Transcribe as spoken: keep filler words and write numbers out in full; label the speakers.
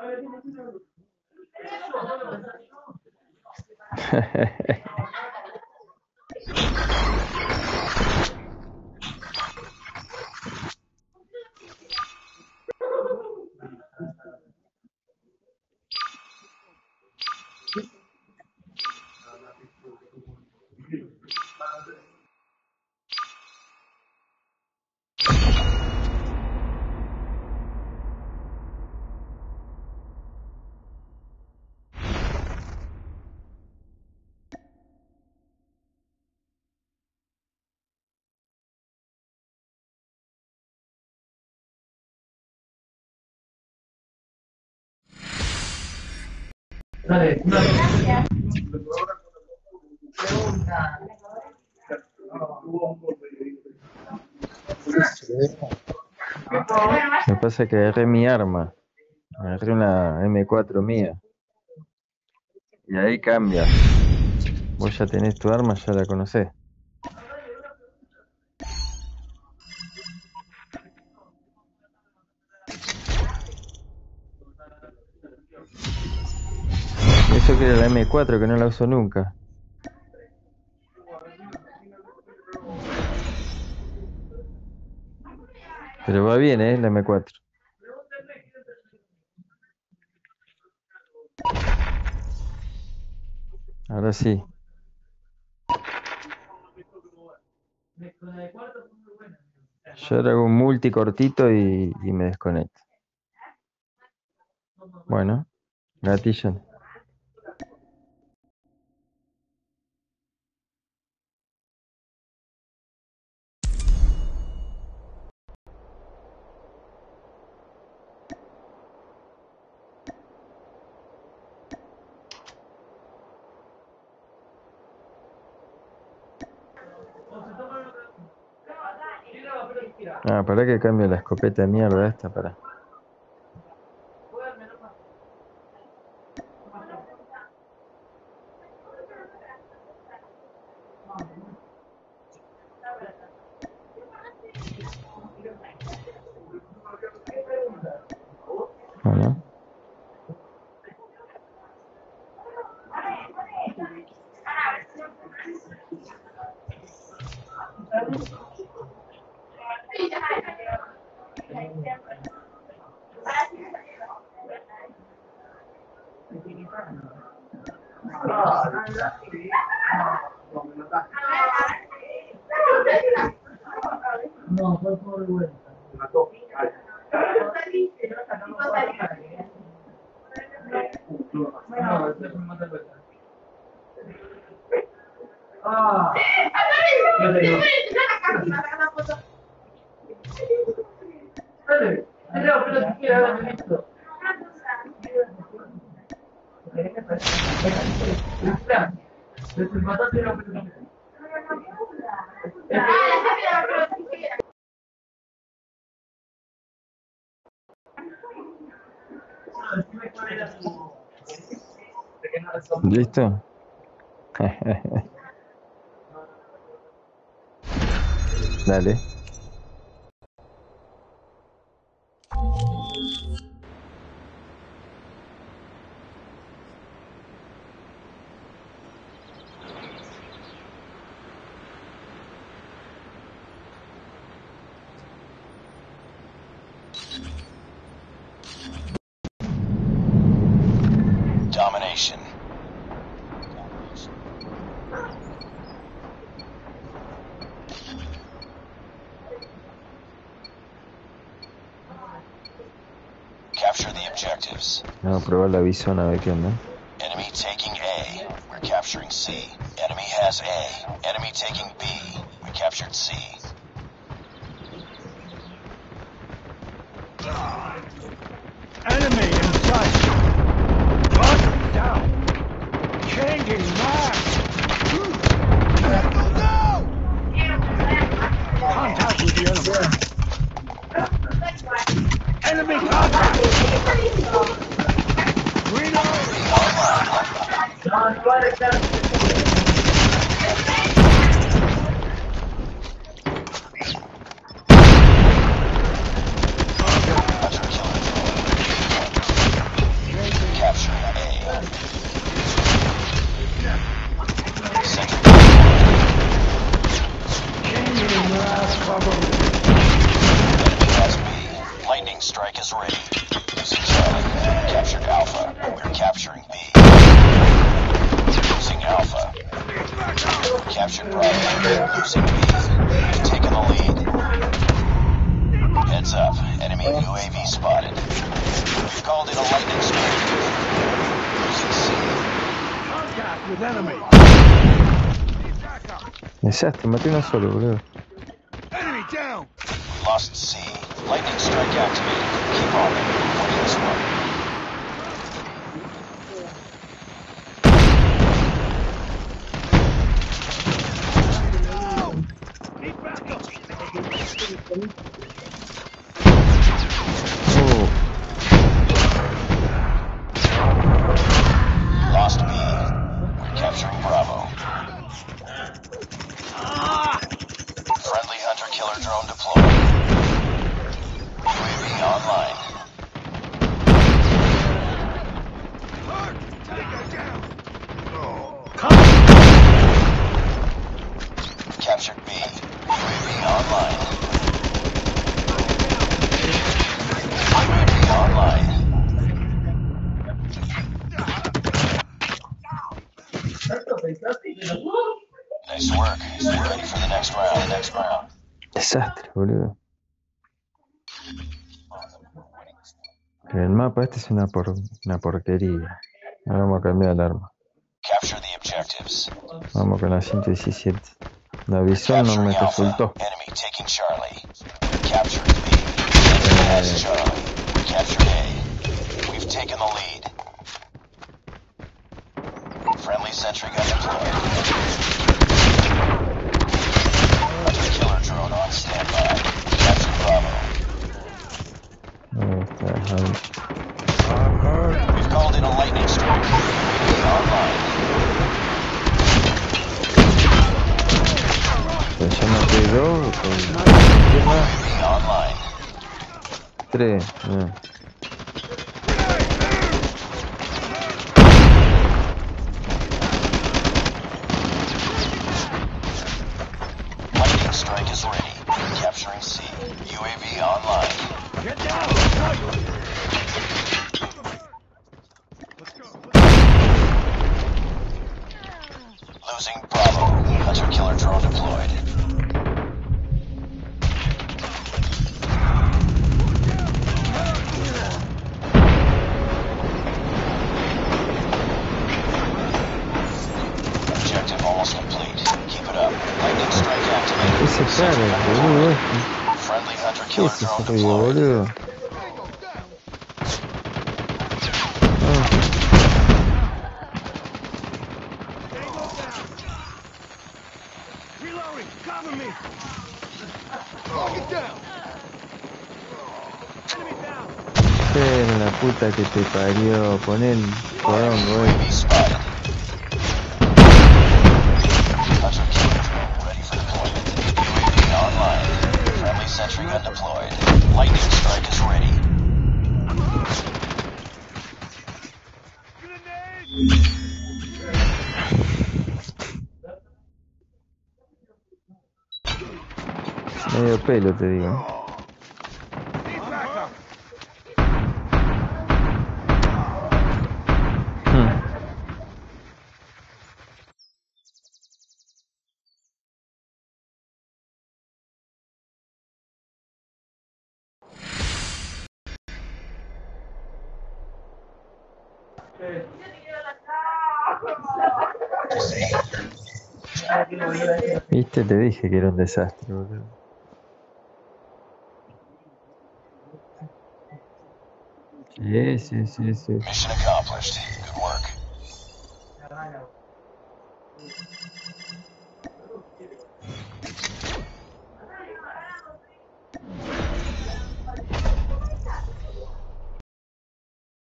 Speaker 1: Dale, una
Speaker 2: Gracias.
Speaker 3: Me pasa que agarré mi arma. Agarré una eme cuatro mía. Y ahí cambia. Vos ya tenés tu arma, ya la conocés. Eso que era la eme cuatro, que no la uso nunca. Pero va bien, ¿eh? La eme cuatro. Ahora sí. Yo ahora hago un multi cortito y, y me desconecto. Bueno, gatillo. Ah, para que cambie la escopeta de mierda esta, para. Bueno.
Speaker 1: No, fue por vuelta. No, este es un mate vuelta. Ah, yo te digo. Dale, dale, pero si quieres, dale, listo. Espera, desempataste la pelota.
Speaker 3: ¿Listo? Dale.
Speaker 4: Domination. Capture the objectives.
Speaker 3: Vamos a probar la bisona a ver qué onda.
Speaker 4: Enemy taking A. We're capturing C. Enemy has A. Enemy taking B. We captured C.
Speaker 5: Enemy in sight. Gun down. Changing mag. No! Contact with the enemy. Enemy contact. Reload.
Speaker 4: Losing B. We've taken the lead. Heads up. Enemy U A V spotted. We've called in a lightning strike. Losing C.
Speaker 5: Contact with enemy. Need backup.
Speaker 3: Desastre, maté uno solo, boludo.
Speaker 5: Enemy down.
Speaker 4: We lost C. Lightning strike activated. Keep on it. Winning this one.
Speaker 5: Need backup.
Speaker 3: Oh,
Speaker 4: Lost B. We're capturing Bravo. Friendly hunter-killer drone deployed. U A V online.
Speaker 5: Hard. Tango down.
Speaker 4: Captured B. U A V online. U A V online. Nice work. Stay ready for the next round. Next round.
Speaker 3: desastre, boludo. El mapa este es una, por, una porquería. Ahora vamos a cambiar el arma.
Speaker 4: Capture the objectives.
Speaker 3: Vamos con la ciento diecisiete. La visión no me
Speaker 4: Capturing Alpha.
Speaker 3: resultó.
Speaker 4: Enemy taking Charlie. Capturing B. Enemy has Charlie. We captured A. We've taken the lead. Friendly sentry gun deployed. Hunter-killer drone on standby. Captured Bravo.
Speaker 3: Ahí está, ahí.
Speaker 4: We've called in a lightning strike. U A V online.
Speaker 3: Pues ya maté dos,
Speaker 4: U
Speaker 3: con
Speaker 4: A V online.
Speaker 3: tres. Ah.
Speaker 4: Lightning strike is ready. Capturing C. U A V online.
Speaker 5: Get down. Let's go.
Speaker 4: Losing Bravo. Hunter-killer drone deployed. Objective almost complete. Keep it up. Lightning strike activated.
Speaker 3: Ese claro, boludo este.
Speaker 4: Friendly
Speaker 3: ¿Qué
Speaker 4: hunter-killer
Speaker 3: es ese
Speaker 4: drone
Speaker 3: ruido,
Speaker 4: deployed.
Speaker 3: boludo? Ah,
Speaker 5: Reloading. Cover me. Target down. Enemy down.
Speaker 3: pero la puta que te parió, pon el porongo,
Speaker 4: U A
Speaker 3: eh.
Speaker 4: V spotted. Hunter-killer drone ready for deployment. U A V online. Friendly sentry gun deployed. Lightning strike is ready.
Speaker 5: Grenade.
Speaker 3: Medio pelo te digo.
Speaker 5: Need backup.
Speaker 3: Hmm. Viste, te dije que era un desastre, boludo. Sí, sí, sí, sí.
Speaker 4: Mission accomplished. Good work.